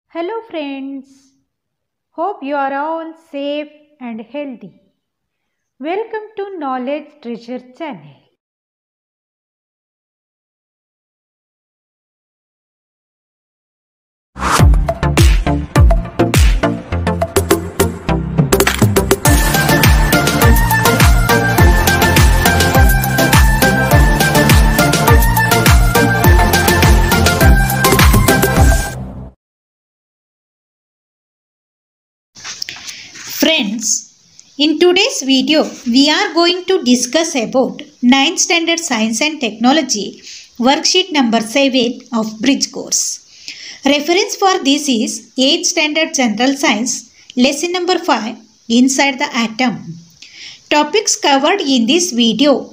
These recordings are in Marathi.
Hello friends, hope you are all safe and healthy. Welcome to Knowledge Treasure channel. Friends, in today's video, we are going to discuss about 9th Standard Science and Technology, worksheet number 7 of Bridge course. Reference for this is 8th Standard General Science, lesson number 5, Inside the Atom. Topics covered in this video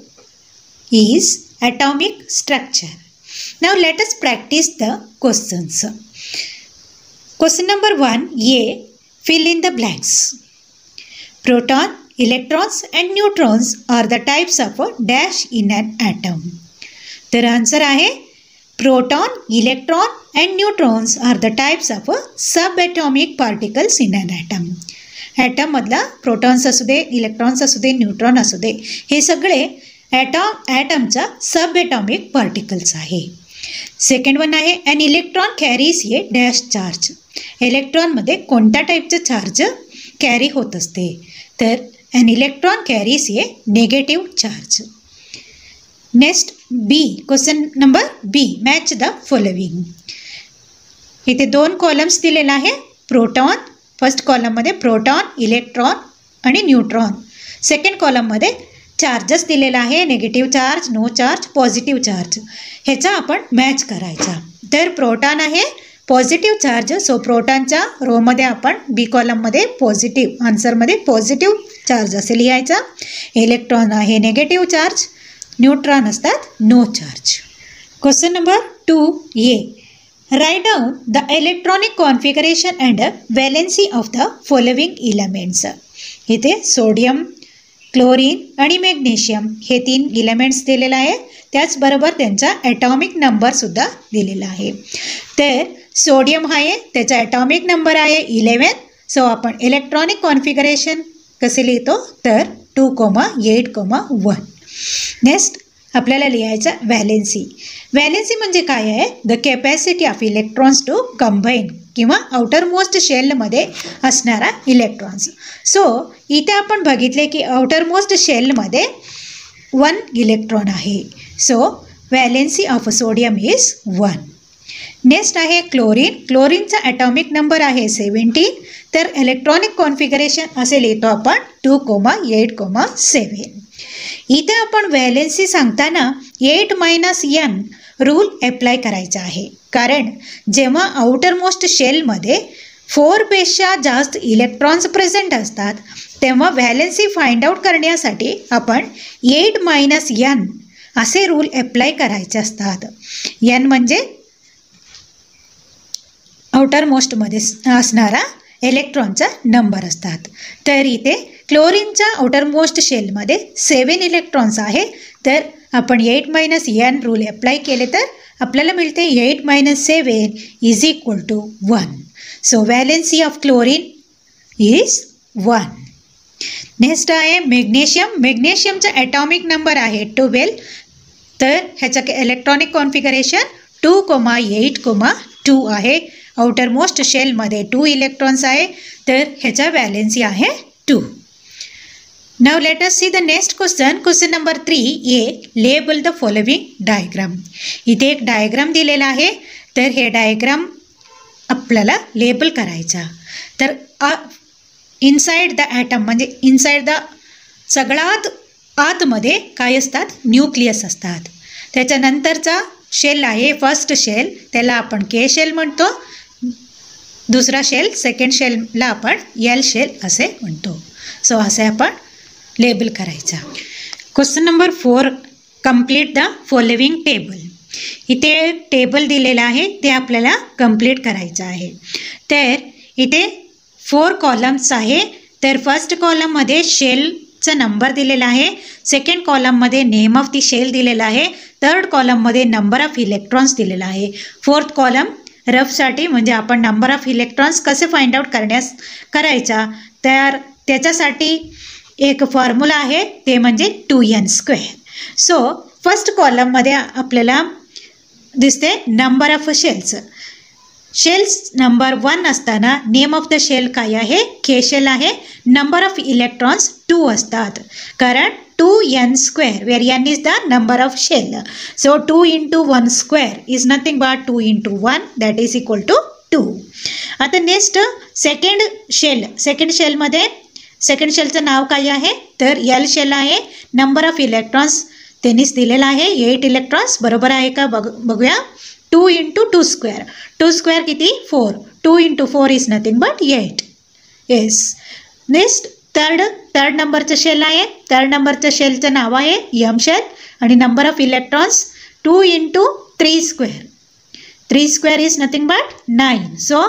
is atomic structure. Now let us practice the questions. Question number 1, A. Fill in the blanks. Proton, electrons and neutrons are the types of a dash in an atom. तर आन्सर आहे proton, electron and neutrons are the types of a subatomic particles in an atom. Atom मधला प्रोटॉन्स असू दे, इलेक्ट्रॉन्स असू दे, न्यूट्रॉन असू दे, हे सगळे ॲटमचा सबएटॉमिक पार्टिकल्स आहे. सेकंड वन आहे an electron carries a dash charge. इलेक्ट्रॉनमध्ये कोणत्या टाईपचं चार्ज कॅरी होत असते, तर an electron carries a negative charge. Next B, question number B, match the following. इथे दोन कॉलम्स दिलेला आहे. प्रोटॉन फर्स्ट कॉलममध्ये प्रोटॉन, इलेक्ट्रॉन आणि न्यूट्रॉन. सेकंड कॉलममध्ये चार्जेस दिलेला आहे, negative charge, no charge, positive charge. ह्याचा आपण मॅच करायचा. तर प्रोटॉन आहे पॉझिटिव्ह चार्ज, सो प्रोटॉनच्या रोमध्ये आपण बी कॉलममध्ये पॉझिटिव्ह, आन्सरमध्ये पॉझिटिव्ह चार्ज असे लिहायचा. इलेक्ट्रॉन आहे नेगेटिव्ह चार्ज, न्यूट्रॉन असतात no charge. Question number 2 A. Write down the electronic configuration and valency of the following elements. इथे सोडियम, क्लोरीन आणि मॅग्नेशियम हे 3 इलेमेंट्स दिलेले आहे. त्याचबरोबर त्यांचा ॲटॉमिक नंबरसुद्धा दिलेला आहे. तर सोडियम आहे, त्याचा ॲटॉमिक नंबर आहे 11. सो आपण इलेक्ट्रॉनिक कॉन्फिगरेशन कसे लिहितो, तर 2,8,1. नेक्स्ट आपल्याला लिहायचं व्हॅलेन्सी. व्हॅलेन्सी म्हणजे काय आहे, the capacity of electrons to combine किंवा आउटर मोस्ट शेलमध्ये असणारा इलेक्ट्रॉन्स. सो इथे आपण बघितले की आउटर मोस्ट शेलमध्ये 1 इलेक्ट्रॉन आहे. So valency of sodium is 1. Next आहे क्लोरीन. क्लोरीनचा ॲटॉमिक नंबर आहे 17. तर इलेक्ट्रॉनिक कॉन्फिगरेशन असे लिहितो आपण 2,8,7. इथे आपण व्हॅलेन्सी सांगताना 8 - n रूल अप्लाय करायचा आहे. कारण जेव्हा आउटर मोस्ट शेलमध्ये 4पेक्षा जास्त इलेक्ट्रॉन्स प्रेझेंट असतात, तेव्हा व्हॅलेन्सी फाइंड आउट करण्यासाठी आपण 8 - n असे रूल अप्लाय करायचे असतात. n म्हणजे आउटर मोस्टमध्ये असणारा इलेक्ट्रॉनचा नंबर असतात. तर इथे क्लोरीनच्या आउटर मोस्ट शेलमध्ये 7 इलेक्ट्रॉन्स आहे. तर आपण 8 - n रूल अप्लाय केले तर आपल्याला मिळते 8 - 7 is equal to 1. So valency of chlorine is 1. Next आहे मॅग्नेशियम. मॅग्नेशियमचा ॲटॉमिक नंबर आहे 12. तर ह्याचं इलेक्ट्रॉनिक कॉन्फिगरेशन 2,8,2 आहे. आउटर मोस्ट शेलमध्ये 2 इलेक्ट्रॉन्स आहे. तर ह्याचा व्हॅलेन्सी आहे 2. Now let us see the next question. Question number 3 A. Label the following diagram. इथे एक डायग्राम दिलेला आहे. तर हे डायग्राम आपल्याला लेबल करायचा. तर इनसाइड द ॲटम म्हणजे इनसाइड द सगळ्यात आतमध्ये काय असतात, न्यूक्लियस असतात. त्याच्यानंतरचा शेल आहे फर्स्ट शेल, त्याला आपण के शेल म्हणतो. दुसरा शेल सेकंड शेलला आपण एल शेल असे म्हणतो. सो असे आपण लेबल करायचा. Question number 4 complete the following table. इथे टेबल दिलेला आहे, ते आपल्याला कंप्लीट करायचं आहे. तर इथे 4 कॉलम्स आहे. तर फर्स्ट कॉलममध्ये शेलचा नंबर दिलेला आहे. सेकंड कॉलममध्ये नेम ऑफ दी शेल दिलेला आहे. थर्ड कॉलममध्ये नंबर ऑफ इलेक्ट्रॉन्स दिलेला आहे. फोर्थ कॉलम रफसाठी म्हणजे आपण नंबर ऑफ इलेक्ट्रॉन्स कसे फाइंड आउट करायचा, तर त्याच्यासाठी एक फॉर्म्युला आहे, ते म्हणजे 2n². सो फर्स्ट कॉलममध्ये आपल्याला दिसते number of shells. Shells number 1 असताना नेम ऑफ द शेल काय आहे, के शेल आहे. नंबर ऑफ इलेक्ट्रॉन्स 2 असतात, कारण 2n², where n is the number of shell. So 2 into 1² is nothing but 2 into 1, that is equal to 2. आता नेक्स्ट सेकंड शेलमध्ये सेकंड शेलचं नाव काय आहे, तर एल शेल आहे. नंबर ऑफ इलेक्ट्रॉन्स त्यांनीच दिलेला आहे 8 इलेक्ट्रॉन्स. बरोबर आहे का बघूया. 2 into 2². 2² किती, 4. 2 into 4 is nothing but 8. Yes. Next third नंबरचं शेल आहे. थर्ड नंबरचं शेलचं नाव आहे एम शेल आणि number of electrons 2 into 3². 3² is nothing but 9. So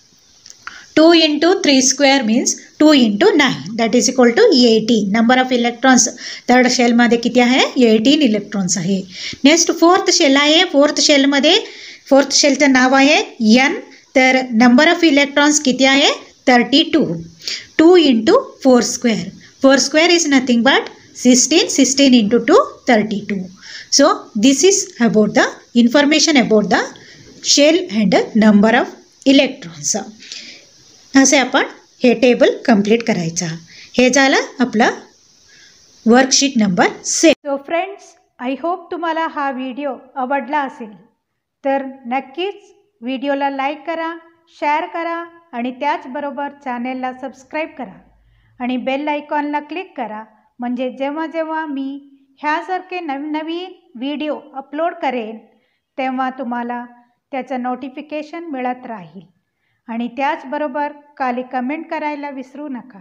2 into 3² means 2 into 9, that is equal to 18. Number of electrons third शेलमध्ये किती आहे, 18 इलेक्ट्रॉन्स आहे. नेक्स्ट फोर्थ शेल आहे. फोर्थ शेलचं नाव आहे एन. तर नंबर ऑफ इलेक्ट्रॉन्स किती आहे, 32. 2 into 4². 4² is nothing but 16. 16 into 2, 32. So this is about the information about the shell and number of electrons. असे आपण हे टेबल कंप्लीट करायचा. हे झालं आपलं worksheet number 6. So friends, I hope तुम्हाला हा व्हिडिओ आवडला असेल, तर नक्कीच व्हिडिओला लाईक करा, शेअर करा आणि त्याचबरोबर चॅनेलला सबस्क्राईब करा आणि बेल आयकॉनला क्लिक करा, म्हणजे जेव्हा जेव्हा मी ह्यासारखे नवीन व्हिडिओ अपलोड करेन तेव्हा तुम्हाला त्याचं नोटिफिकेशन मिळत राहील. आणि त्याचबरोबर खाली कमेंट करायला विसरू नका.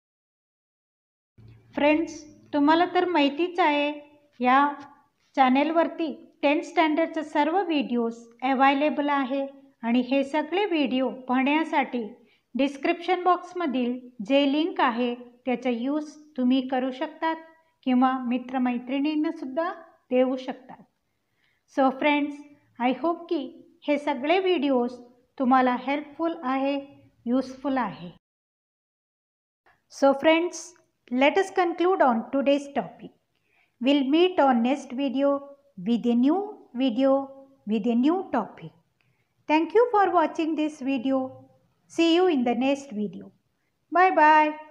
फ्रेंड्स, तुम्हाला तर माहितीच आहे या चॅनेलवरती 10th स्टँडर्डचे सर्व व्हिडिओज अवेलेबल आहे आणि हे सगळे व्हिडिओ पाहण्यासाठी डिस्क्रिप्शन बॉक्समधील जे लिंक आहे त्याचा यूज तुम्ही करू शकतात किंवा मित्रमैत्रिणींनासुद्धा देऊ शकतात. सो फ्रेंड्स, आय होप की हे सगळे व्हिडिओज तुम्हाला हेल्पफुल आहे, यूजफुल आहे. So friends, let us conclude on today's topic. We'll meet on next video with a new topic. Thank you for watching this video. See you in the next video. Bye bye.